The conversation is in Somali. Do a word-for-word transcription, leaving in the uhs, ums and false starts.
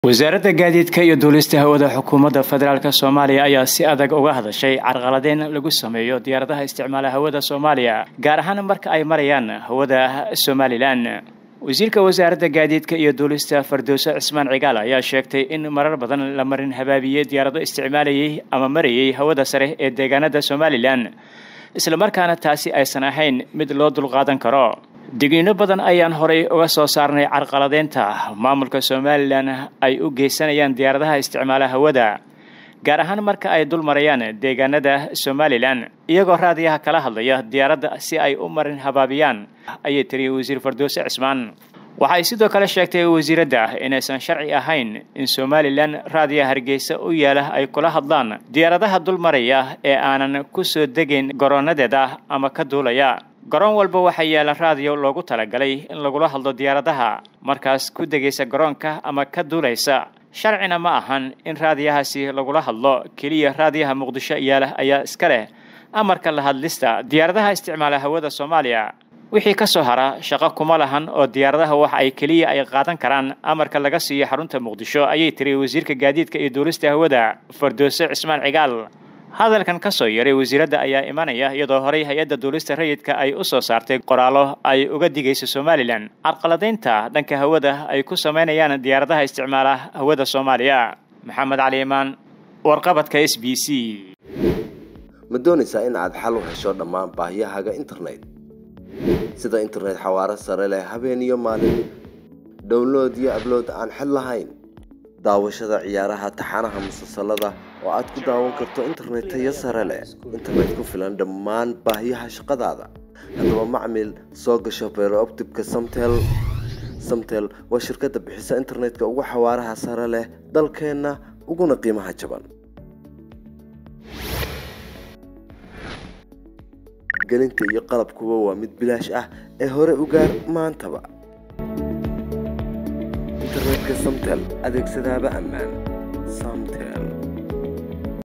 وزارة gaadiidka iyo duulista hawada xukuumadda federaalka Soomaaliya ayaa si adag uga hadashay carqaladeyn lagu sameeyo diyaaradaha isticmaala hawada Soomaaliya gaar ahaan marka ay marayaan hawada Somaliland. wasiirka wasaaradda gaadiidka iyo duulista Fardowsa Cismaan Cigaal ayaa sheegtay in marar badan la marin habaabiyay diyaarado isticmaalayay ama marayay hawada sare ee deegaanada Somaliland isla markaana taasi aysan ahayn mid loo dulqaadan karo. digniino badan ayaan horay uga soo saarnay carqaladeynta maamulka Somaliland ay u geysanayaan diyaaradaha isticmaala hawada gaar ahaan marka ay dul marayaan deegaanada Somaliland iyagoo raadiyaha kala hadlaya diyaaradda si ay u marin habaabiyaan ayay tiri wasiir Fardowsa Cismaan. waxay sidoo kale sheegtay wasiiradda inaysan sharci ahayn in Somaliland raadiyaha Hargeysa u yaala ay kula hadlaan diyaaradaha dul maraya ee aanan ku soo degin garoonadeeda ama ka duulaya. garoon walba waxa yaala raadiyo loogu talagalay in lagula hadlo diyaaradaha markaas ku degaysa garoonka ama ka duulaysa. sharcina ma ahan in raadiyahaasi lagula hadlo kaliya raadiyaha Muqdisho yaala ayaa iska leh amarka la hadlista diyaaradaha isticmaala hawada Soomaaliya. wixii ka soo hara shaqo kuma lahan oo diyaaradaha wax ay kaliya ay qaadan karaan amarka laga siiyo xarunta Muqdisho ayay tiri wasiirka gaadiidka iyo duulista hawada Fardowsa Cismaan Cigaal. hadalkan ka soo yaray wasiiradda ayaa imanaya iyadoo horay hay'adda duulista rayidka ay u soo saartay qoraalo ay uga digayso Somaliland carqaladeynta dhanka hawada ay ku sameynayaan diyaaradaha isticmaala hawada Soomaaliya. maxamed cali imaan warqabadka S B C. ma doonaysaa in aad xal u hesho dhammaan baahiyahaaga internet sida internet xawaare sare leh habeen iyo maalin download iyo upload aan xad lahayn daawashada ciyaaraha taxanaha musalsalada oo aad ku daawan karto internet tayo sare leh internet ku filan dhammaan baahiyaha shaqadaada. haddaba macmiil soo gasho fiber optic-ka Samtel. Samtel waa shirkadda bixisa internetka ugu xawaaraha sare leh dalkeena uguna qiimaha jaban. gelinta iyo qalabkuba waa mid bilaash ah ee hore u gaar maantaba. internetka Samtel adeegsadaaba ammaan. Samtel